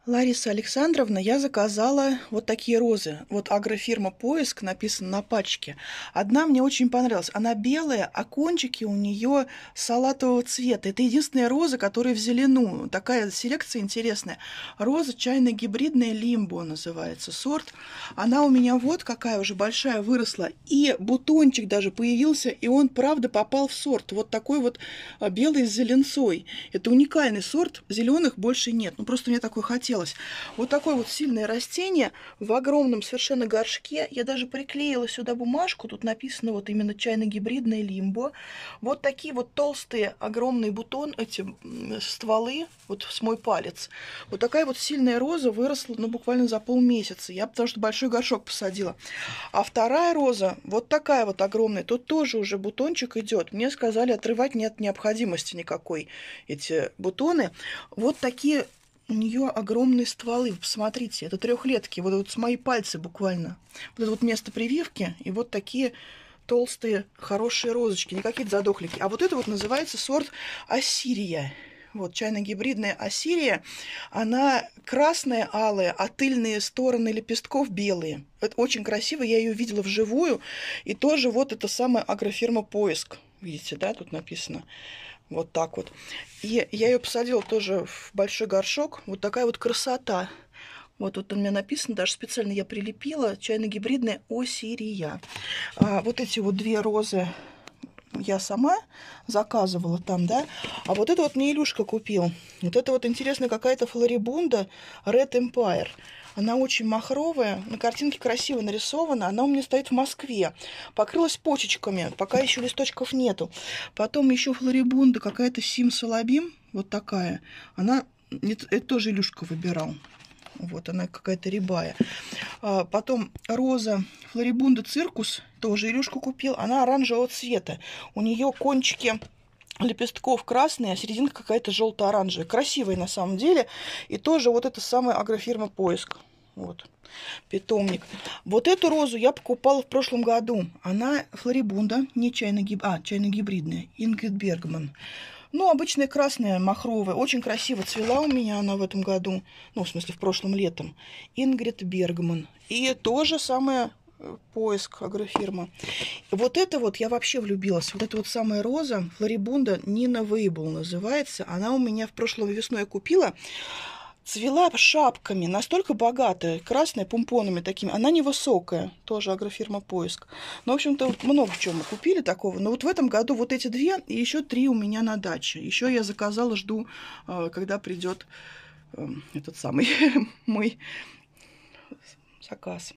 Лариса Александровна, я заказала вот такие розы. Вот агрофирма «Поиск» написано на пачке. Одна мне очень понравилась. Она белая, а кончики у нее салатового цвета. Это единственная роза, которая в зеленую. Такая селекция интересная. Роза чайно-гибридная «Лимбо» называется сорт. Она у меня вот какая уже большая выросла. И бутончик даже появился, и он, правда, попал в сорт. Вот такой вот белый с зеленцой. Это уникальный сорт. Зеленых больше нет. Ну, просто мне такой хотелось. Вот такое вот сильное растение в огромном совершенно горшке. Я даже приклеила сюда бумажку. Тут написано вот именно чайно-гибридное «Лимбо». Вот такие вот толстые, огромные бутоны, эти стволы, вот с мой палец. Вот такая вот сильная роза выросла, ну, буквально за полмесяца. Я потому что большой горшок посадила. А вторая роза, вот такая вот огромная, тут тоже уже бутончик идет. Мне сказали, отрывать нет необходимости никакой эти бутоны. Вот такие у нее огромные стволы. Посмотрите, это трехлетки. Вот с мои пальцы буквально. Вот это вот место прививки. И вот такие толстые, хорошие розочки. Не какие-то задохлики. А вот это вот называется сорт Ассирия. Вот чайно-гибридная Ассирия. Она красная, алая, а тыльные стороны лепестков белые. Это очень красиво. Я ее видела вживую. И тоже вот это самая агрофирма «Поиск». Видите, да, тут написано. Вот так вот. И я ее посадила тоже в большой горшок. Вот такая вот красота. Вот тут у меня написано, даже специально я прилепила, чайно-гибридная Ассирия. Вот эти вот две розы я сама заказывала там, да. А вот это вот мне Илюшка купил. Вот это вот интересная какая-то флорибунда Red Empire. Она очень махровая, на картинке красиво нарисована. Она у меня стоит в Москве. Покрылась почечками, пока еще листочков нету. Потом еще флорибунда какая-то Симсалабим, вот такая. Она, это тоже Илюшка выбирал. Вот она какая-то рябая. Потом роза флорибунда циркус, тоже Илюшка купил. Она оранжевого цвета. У нее кончики лепестков красные, а серединка какая-то желто-оранжевая. Красивая на самом деле. И тоже вот это самая агрофирма «Поиск». Вот, питомник. Вот эту розу я покупала в прошлом году. Она флорибунда, не чайно-гибридная, Ингрид Бергман. Ну, обычная красная, махровая. Очень красиво цвела у меня она в этом году. Ну, в смысле, в прошлом летом. Ингрид Бергман. И тоже самое «Поиск», агрофирма. Вот это вот я вообще влюбилась. Вот эта вот самая роза, флорибунда, Нина Вейбл называется. Она у меня в прошлой весной купила. Цвела шапками, настолько богатая, красная, помпонами такими. Она невысокая, тоже агрофирма «Поиск». Ну, в общем-то, много чего мы купили такого. Но вот в этом году вот эти две и еще 3 у меня на даче. Еще я заказала, жду, когда придет этот самый мой заказ.